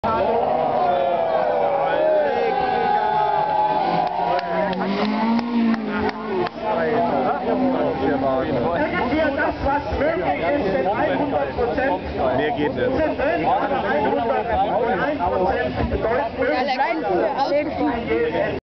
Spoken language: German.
Das, was möglich ist, mit 100%. Mehr geht nicht. Sind drin, aber 101% bedeutet möglich.